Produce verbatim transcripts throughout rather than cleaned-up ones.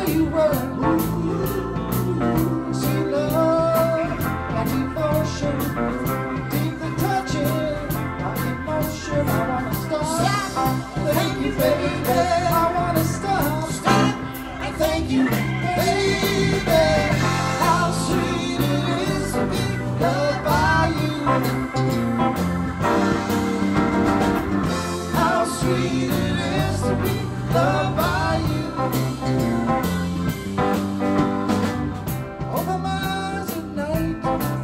say you were. Sweet love, got devotion, deep the touching, my emotion. I wanna stop. Thank you, baby. I wanna stop. Stop. And thank you, baby. How sweet it is to be loved by you. How sweet it is to be loved by you. Over my eyes at night,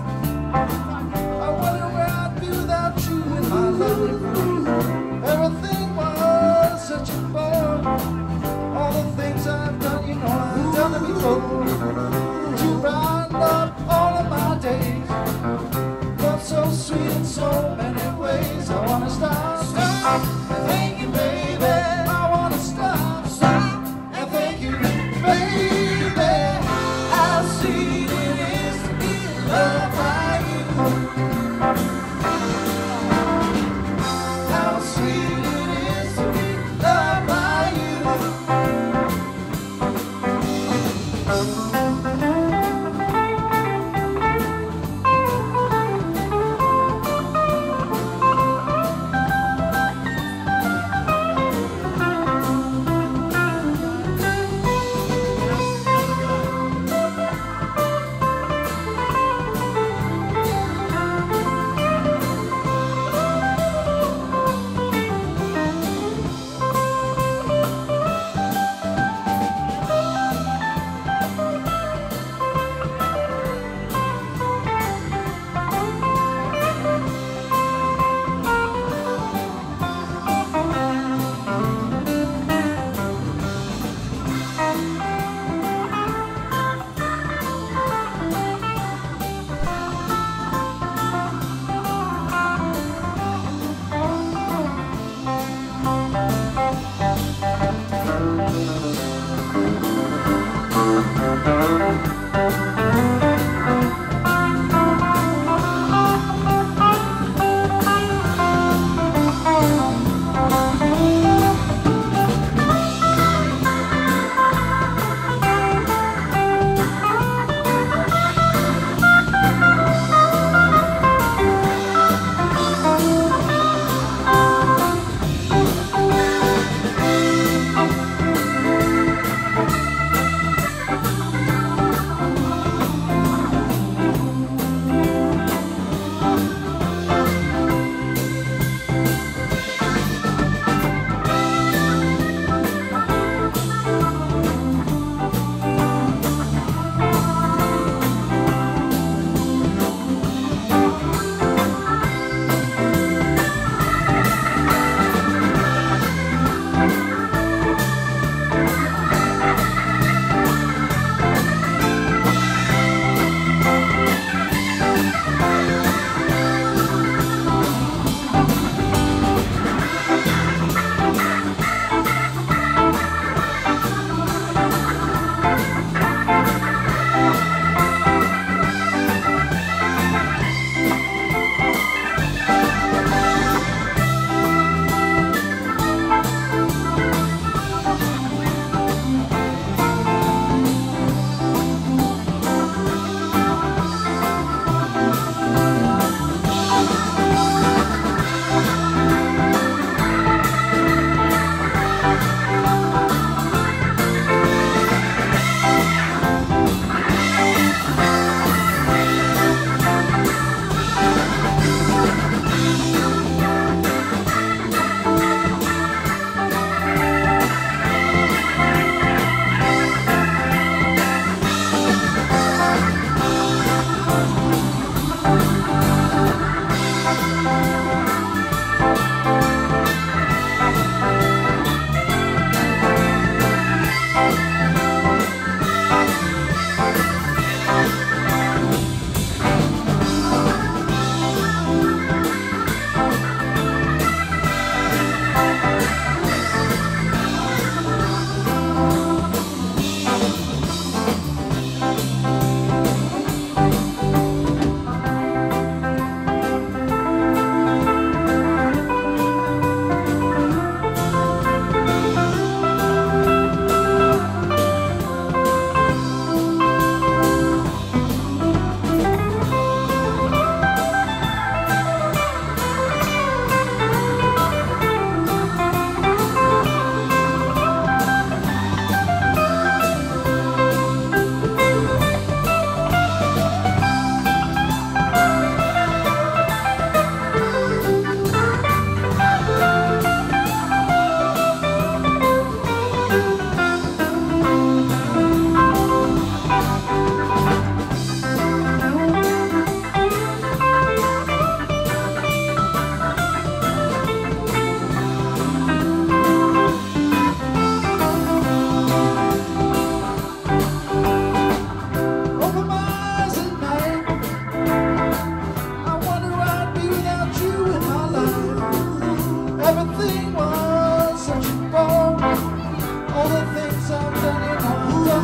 I wonder where I'd be without you in my lovely room. Everything was such a bore. All the things I've done, you know I've done it before. To round up all of my days, love so sweet in so many ways. I wanna stop, stop, and thank you, baby. I wanna stop, stop, and thank you, baby. How sweet it is to be loved by you. How sweet it is to be loved by you.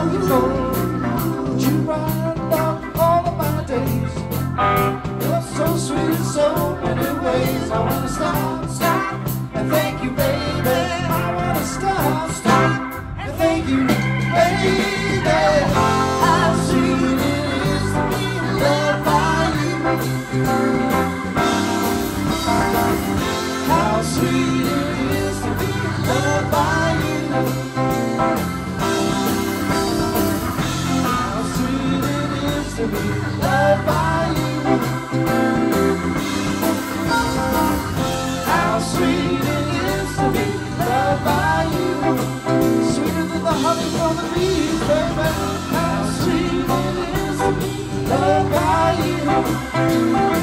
know that you brightened up all of my days. You're so sweet in so many ways. I wanna stop, stop, and thank you, baby. I wanna stop, stop, and thank you, baby. How sweet it is to be loved by you. How sweet it is to be loved by you. How sweet it is to be loved by you. How sweet it is to be loved by you. Sweeter than the honey from the bees, baby. How sweet it is to be loved by you.